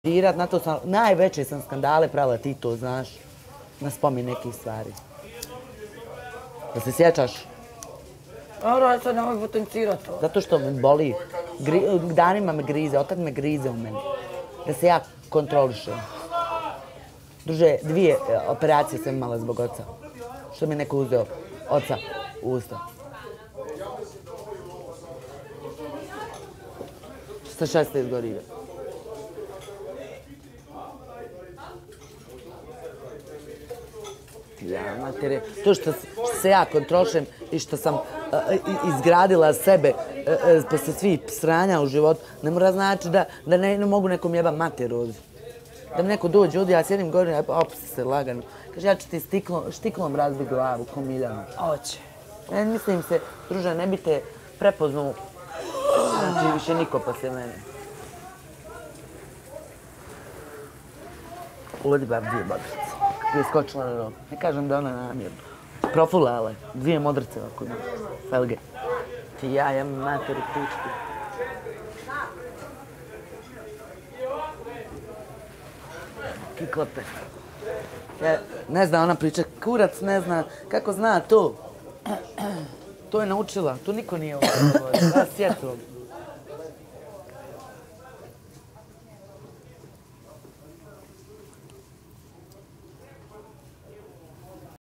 dirat, na to sam, najveće sam skandale pravila, ti to znaš, na spomin nekih stvari. Da se sjećaš? Ora, sad nemoj potencirati to. Zato što me boli, danima me grize, otak me grize u meni. Da se ja kontrolišem. Druže, 2 operacije sam imala zbog oca. Što mi je neko uzeo oca u usta. Sa 16 godina. Ja, matere, to što se ja kontrolišem i što sam izgradila sebe posle svih sranja u životu, ne mora znači da ne mogu nekom jeba mater ovdje. Da mi neko dođe ovdje, ja sjedim gore, opsti se lagano. Kaže, ja ću ti štiklom razbiti glavu, ko Miljanu. Oće. Mislim se, druže, ne bi te prepoznao, znači više niko poslije mene. Uvodi bar 2 modrice. Je skočila na nogu. Ne kažem da ona namjerno. Profulale. 2 modrice ovako na felge. Ti ja materi pičku. Kiklote. Ne zna ona priča, kurac ne zna, kako zna to? To je naučila, to niko nije ovo. Ja sjetilo.